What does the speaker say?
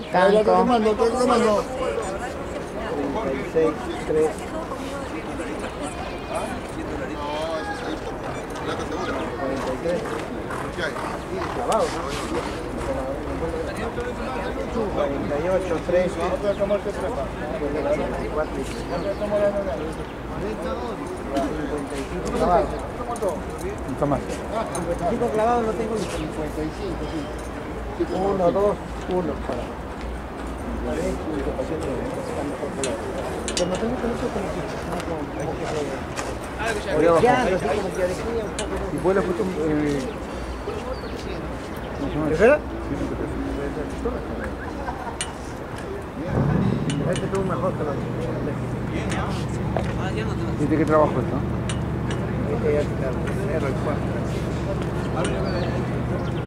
Canco. 36, 3. Clavado, ¿no? 48, 3. 55 clavados. Mucho más. 55 clavados no tengo ni 55, sí. 1, 2, 1 para. Pero no tengo con eso como que orejeando, así como que orejea un poco. ¿Y fue la foto? ¿Tercera? Este tuvo mejor que los. ¿Y de qué trabajo esto? Este ya está, el 4.